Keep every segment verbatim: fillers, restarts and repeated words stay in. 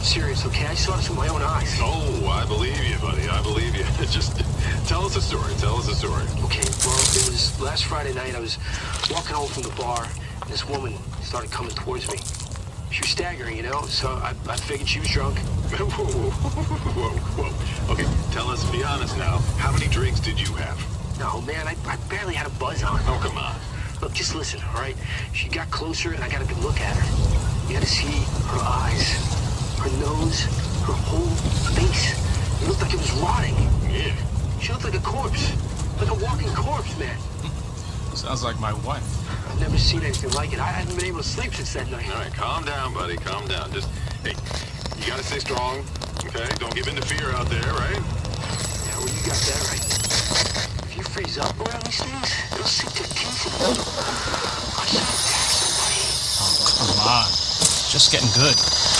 I'm serious, okay? I saw this with my own eyes. Oh, I believe you, buddy. I believe you. Just tell us a story. Tell us a story. Okay, well, it was last Friday night. I was walking home from the bar, and this woman started coming towards me. She was staggering, you know, so I, I figured she was drunk. Whoa, whoa, whoa, whoa. Okay, tell us, be honest now. How many drinks did you have? No, man, I, I barely had a buzz on. Oh, come on. Look, just listen, all right? She got closer, and I got a good look at her. You had to see her eyes, her nose, her whole face. It looked like it was rotting. Yeah. She looked like a corpse. Like a walking corpse, man. Sounds like my wife. I've never seen anything like it. I haven't been able to sleep since that night. All right, calm down, buddy. Calm down. Just, hey, you gotta stay strong, okay? Don't give in to fear out there, right? Yeah, well, you got that right. If you freeze up around these things, it'll sink their teeth in you. I saw somebody. Oh, come on. It's just getting good.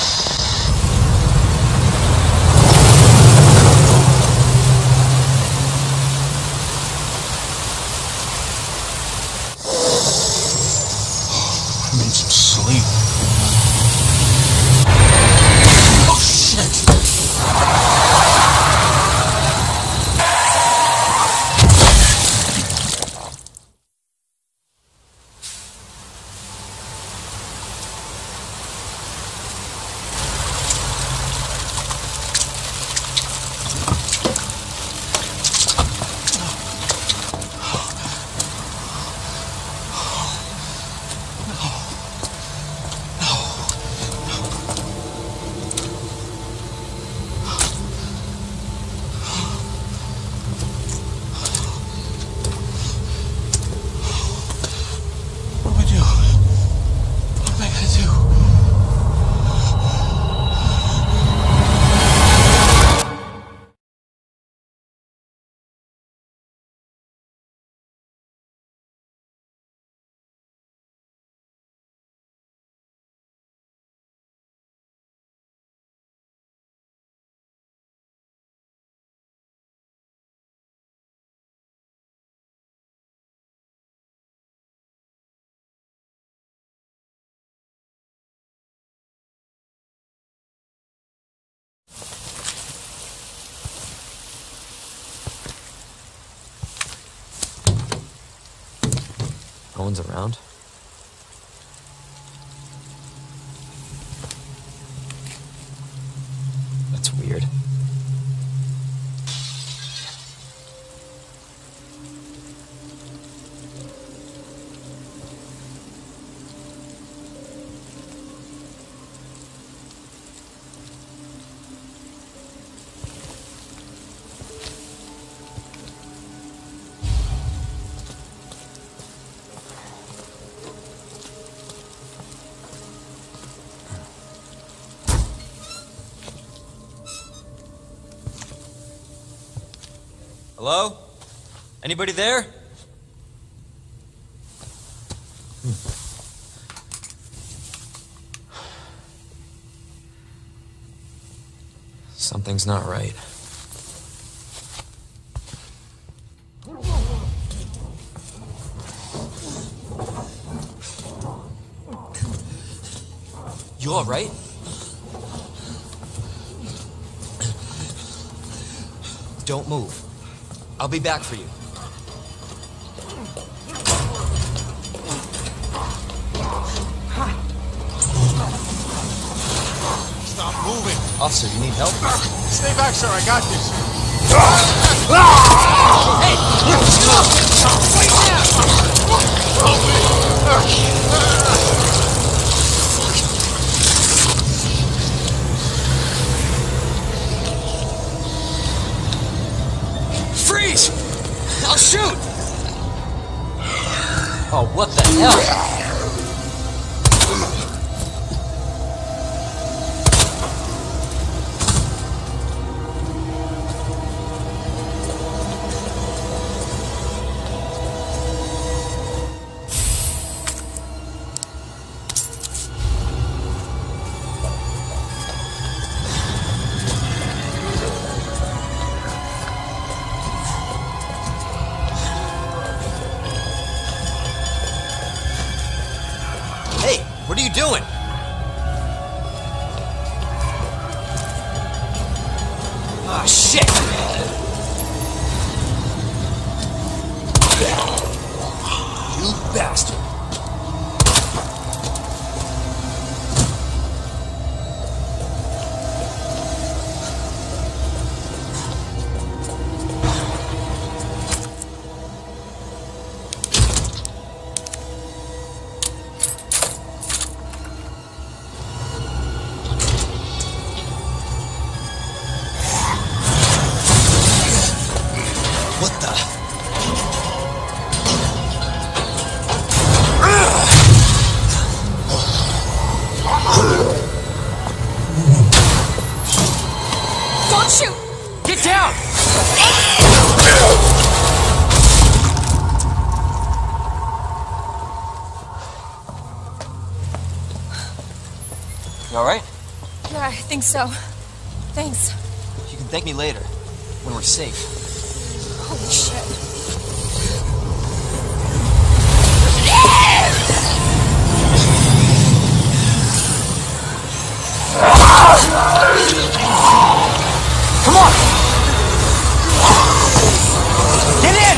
I need some sleep. Oh, shit! No one's around. That's weird. Hello? Anybody there? Something's not right. You all right? Don't move. I'll be back for you. Stop moving. Officer, you need help? Stay back, sir. I got this. Hey! Freeze! I'll shoot! Oh, what the hell? What are you doing? You alright? Yeah, I think so. Thanks. You can thank me later, when we're safe. Holy shit. Come on! Get in!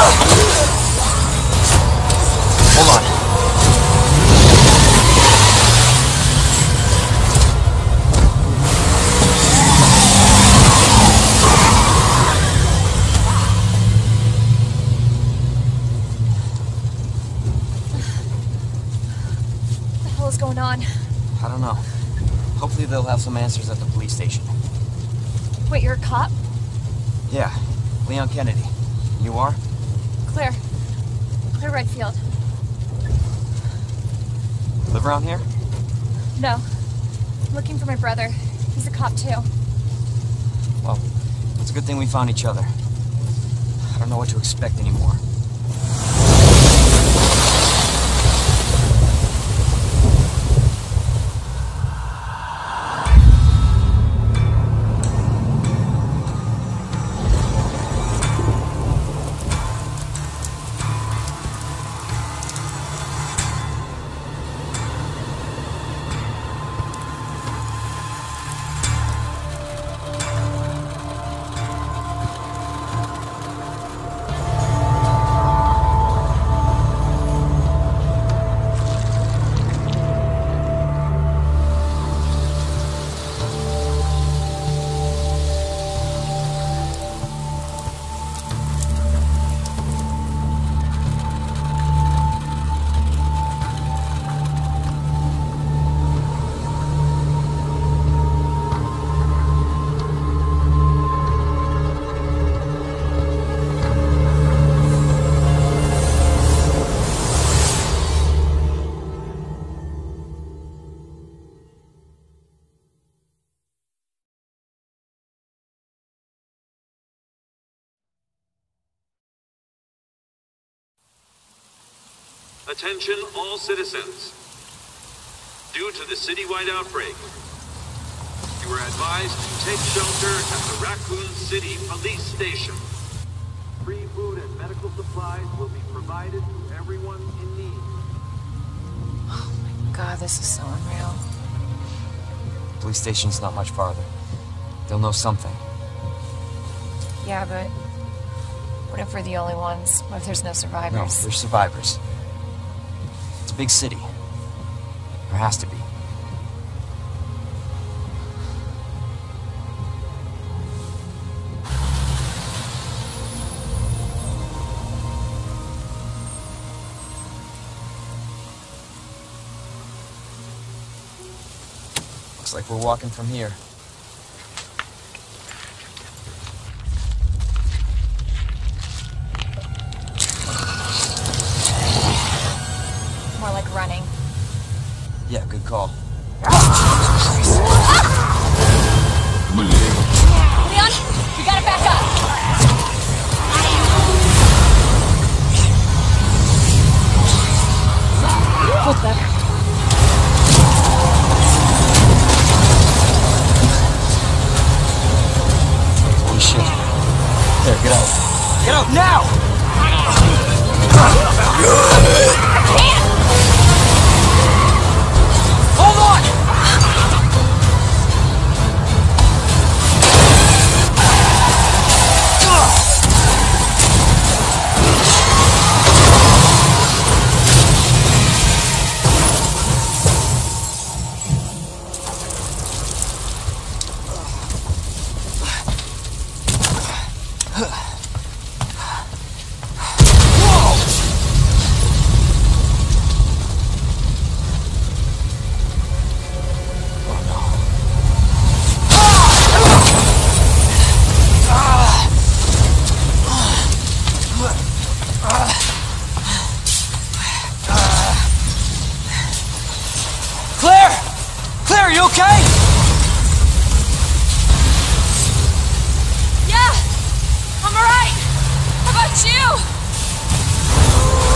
Hold on. What the hell is going on? I don't know. Hopefully they'll have some answers at the police station. Wait, you're a cop? Yeah, Leon Kennedy. You are? Claire. Claire Redfield. Live around here? No. I'm looking for my brother. He's a cop too. Well, it's a good thing we found each other. I don't know what to expect anymore. Attention all citizens. Due to the citywide outbreak, you are advised to take shelter at the Raccoon City Police Station. Free food and medical supplies will be provided to everyone in need. Oh my god, this is so unreal. Police station's not much farther. They'll know something. Yeah, but what if we're the only ones? What if there's no No, survivors? there's survivors. It's a big city. There has to be. Looks like we're walking from here. More like running. Yeah, good call. Leon, we gotta back up. What the? Holy shit. There, get out. Get out now! Hold on!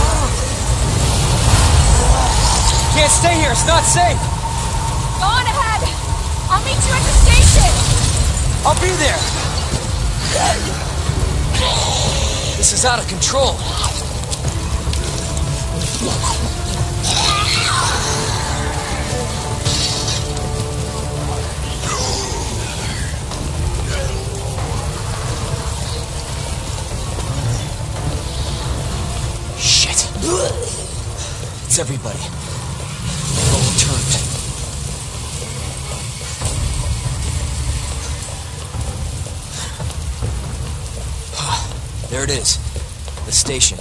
Can't stay here, it's not safe! Go on ahead! I'll meet you at the station! I'll be there! This is out of control. Shit. It's everybody. They've all turned. There it is. The station.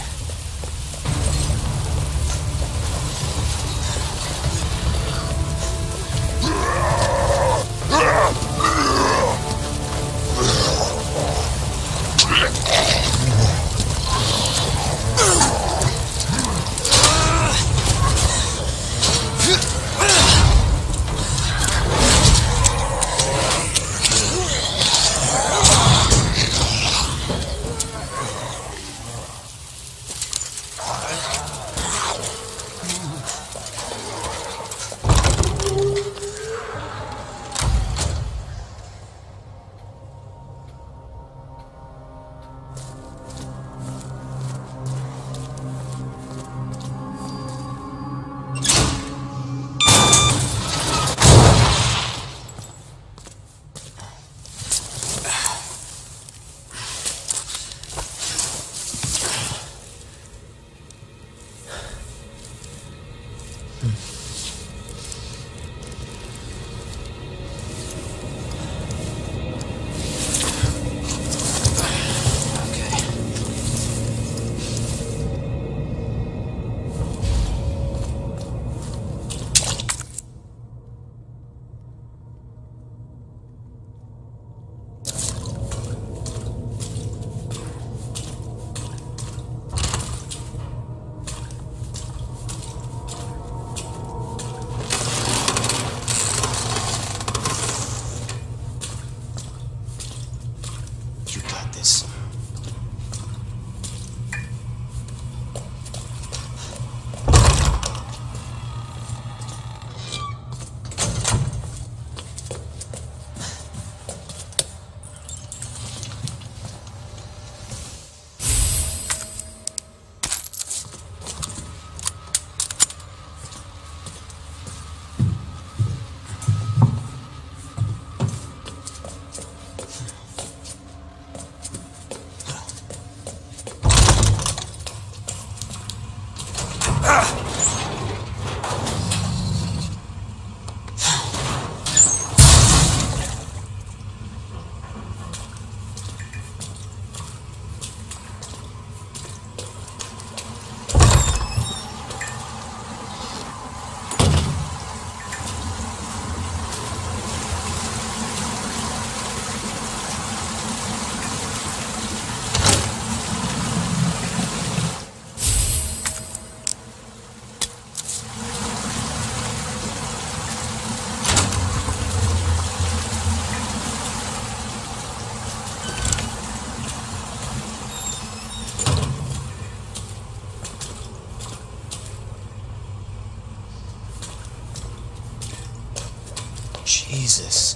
Jesus.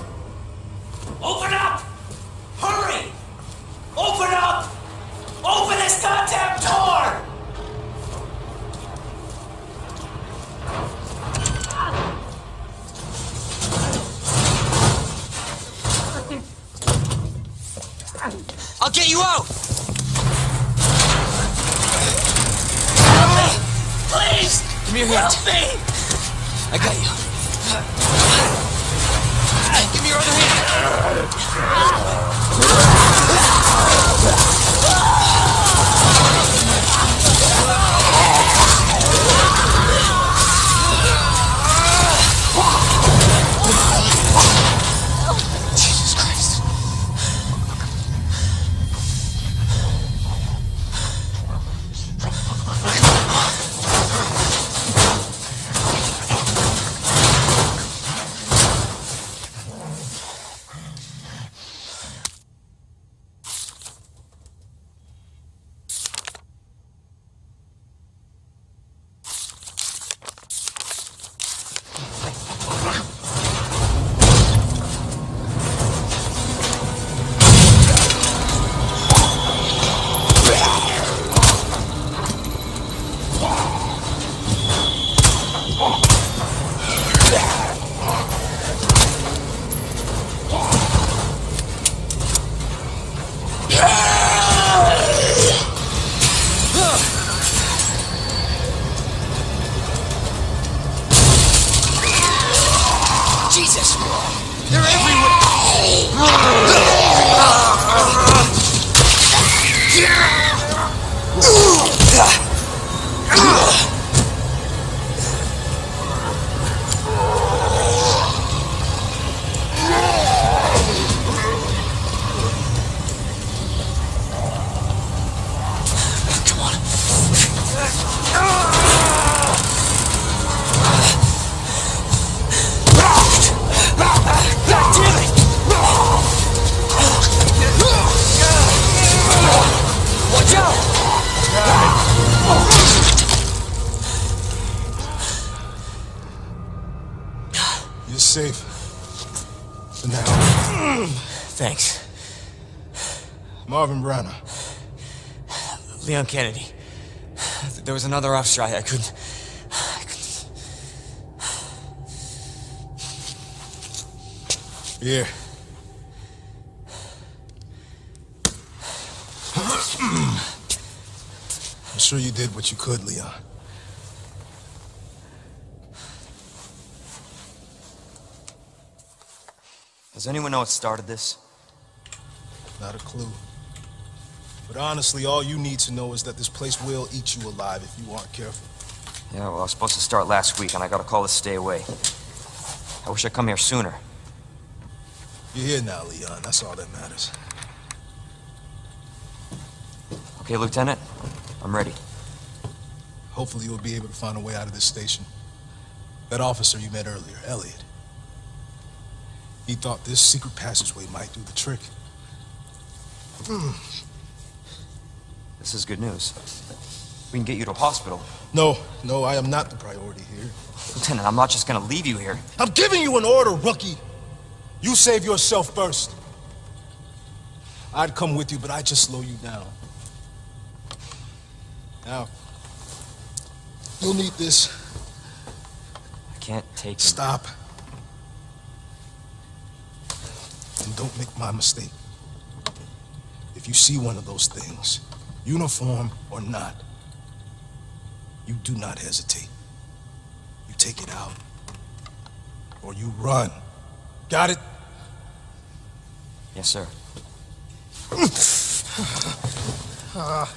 Open up! Hurry! Open up! Open this goddamn door! I'll get you out! Help me! Please! Give me your hand. Help me! I got you. Give me your other hand. Jesus Christ. They're everywhere! You're safe. For now. Thanks. Marvin Branagh. Leon Kennedy. There was another officer I, I couldn't... I couldn't... Here. I'm sure you did what you could, Leon. Does anyone know what started this? Not a clue. But honestly, all you need to know is that this place will eat you alive if you aren't careful. Yeah, well, I was supposed to start last week, and I got a call to stay away. I wish I'd come here sooner. You're here now, Leon. That's all that matters. Okay, Lieutenant. I'm ready. Hopefully you'll be able to find a way out of this station. That officer you met earlier, Elliot. He thought this secret passageway might do the trick. This is good news. We can get you to a hospital. No, no, I am not the priority here. Lieutenant, I'm not just gonna leave you here. I'm giving you an order, rookie. You save yourself first. I'd come with you, but I'd just slow you down. Now, you'll need this. I can't take him. Stop. And don't make my mistake. If you see one of those things, uniform or not, you do not hesitate. You take it out. Or you run. Got it? Yes, sir. uh.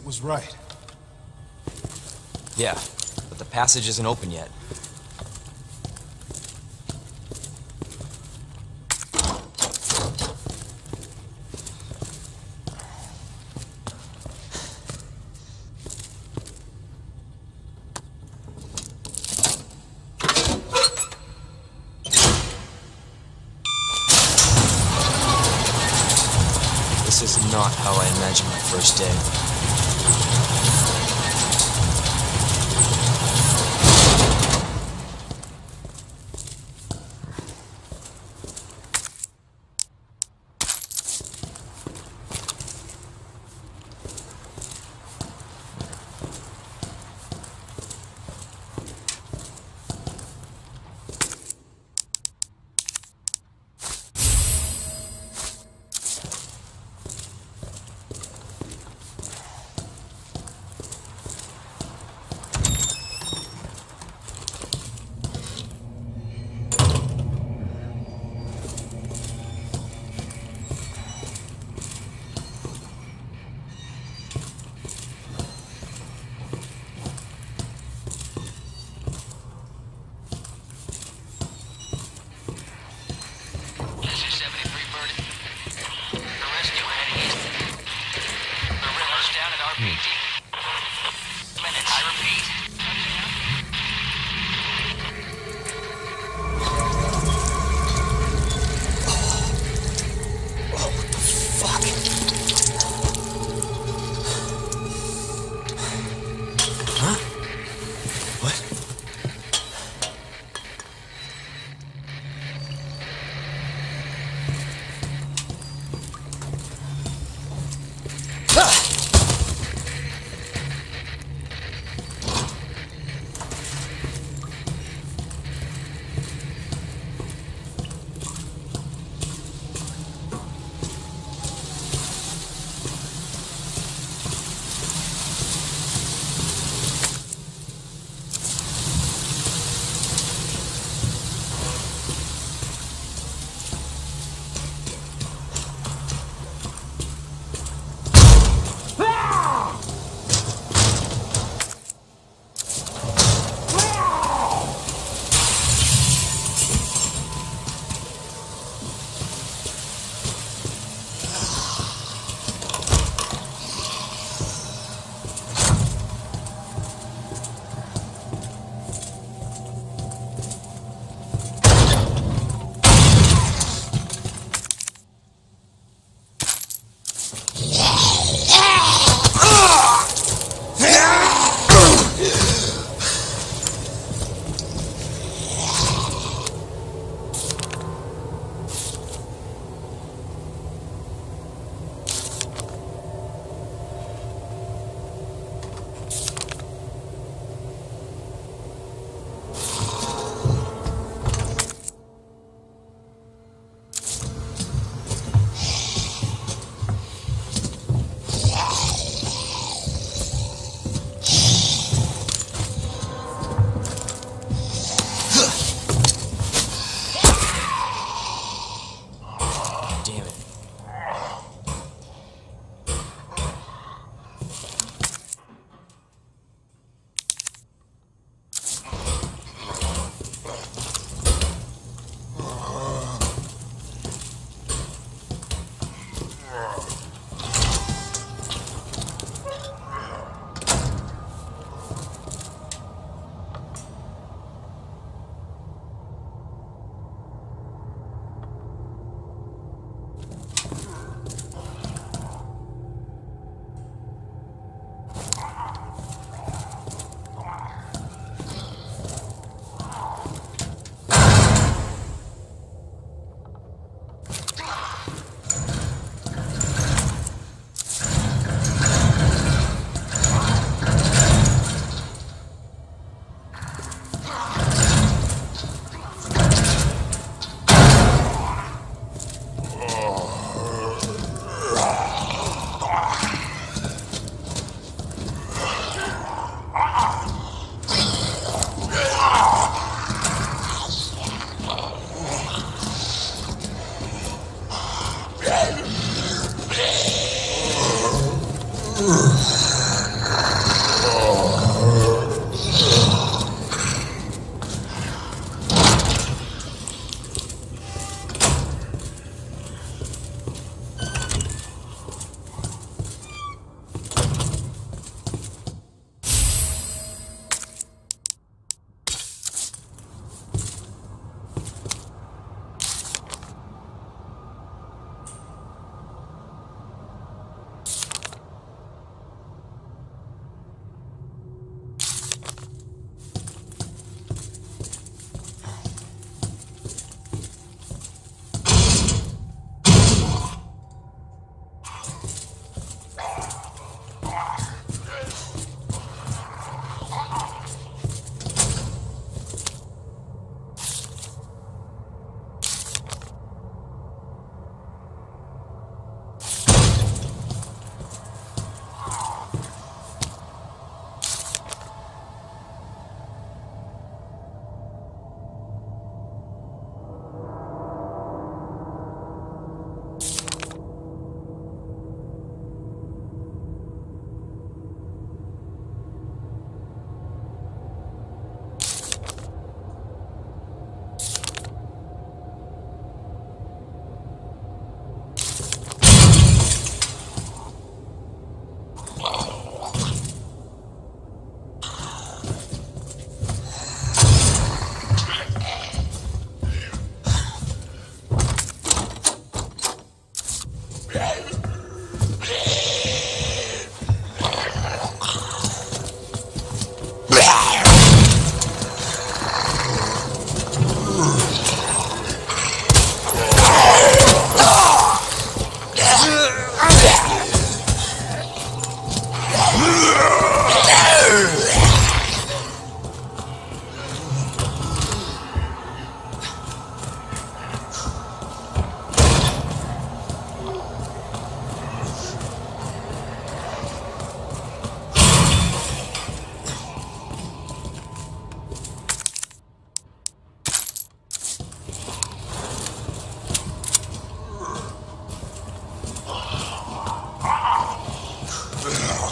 was right. Yeah, but the passage isn't open yet. This is not how I imagined my first day. Ugh.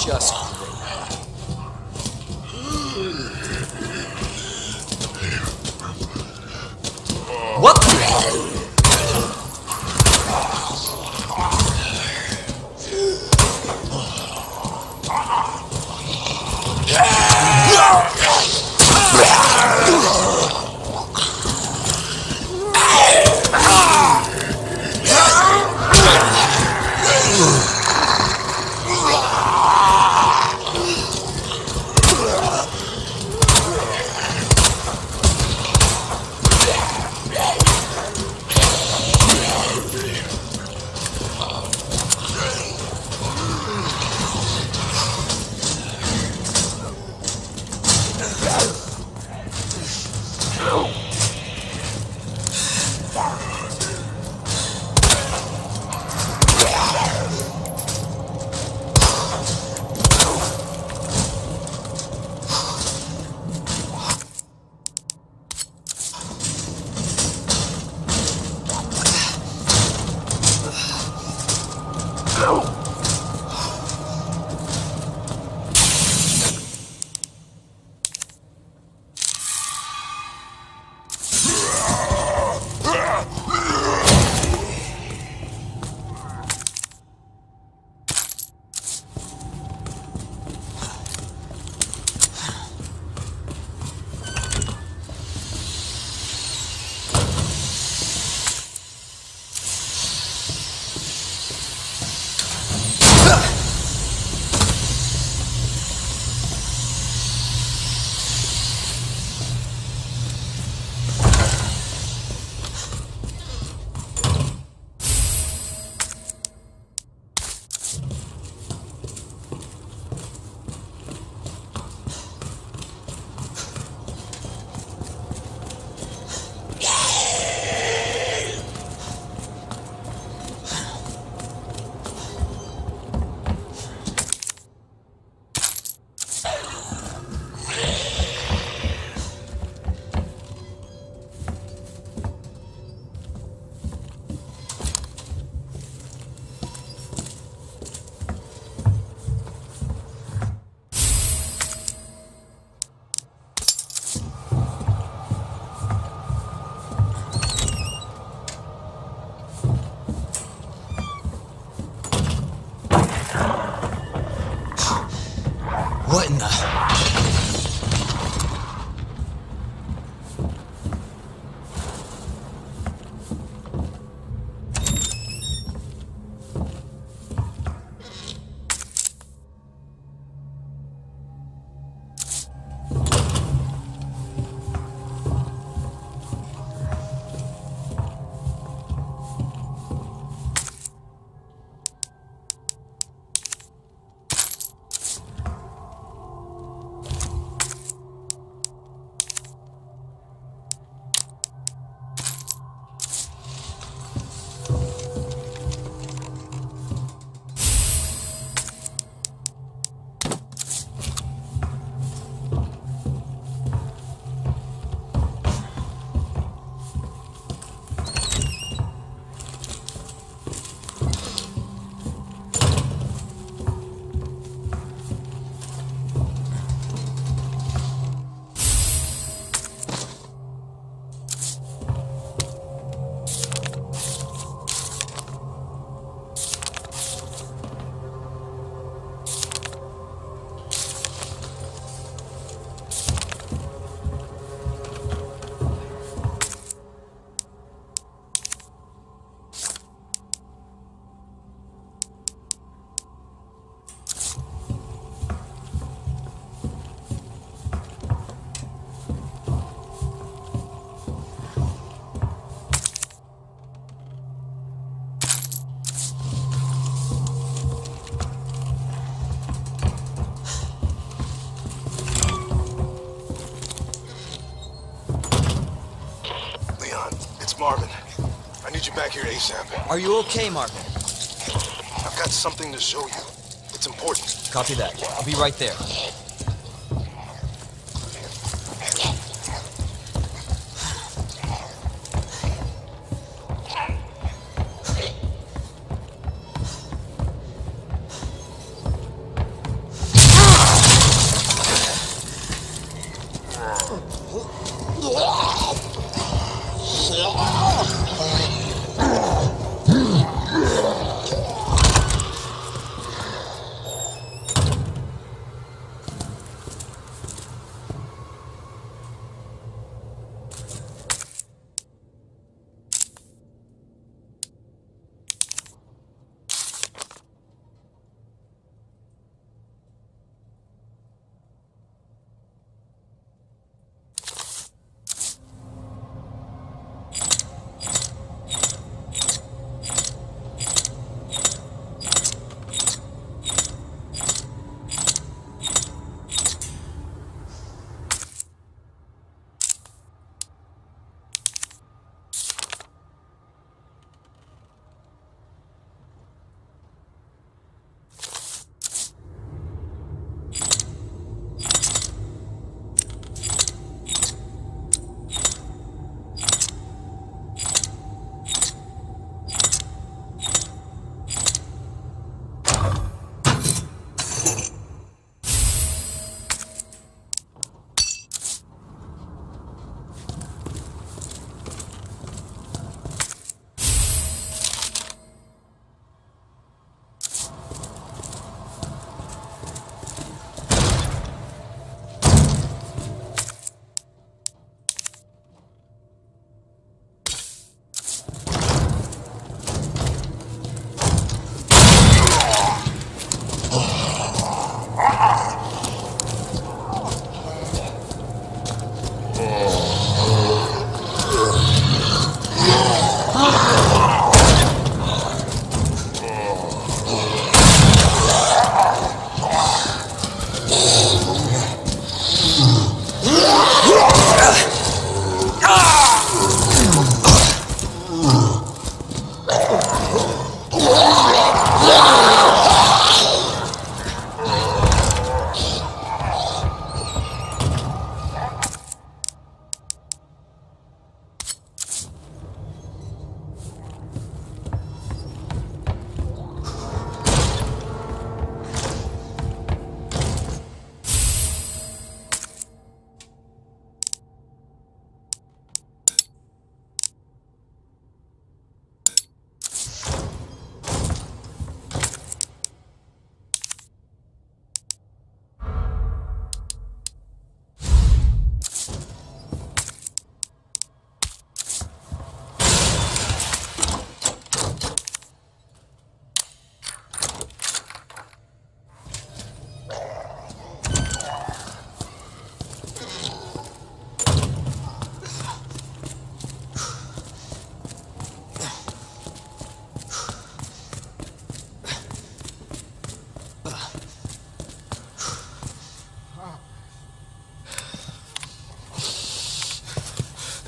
just great. What the hell? What in the... Marvin, I need you back here ASAP. Are you okay, Marvin? I've got something to show you. It's important. Copy that. I'll be right there.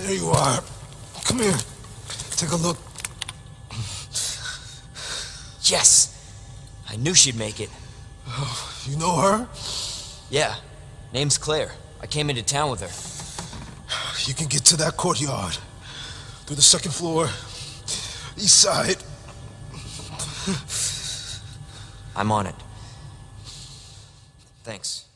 There you are. Come here. Take a look. Yes! I knew she'd make it. Oh, you know her? Yeah. Name's Claire. I came into town with her. You can get to that courtyard. Through the second floor. East side. I'm on it. Thanks.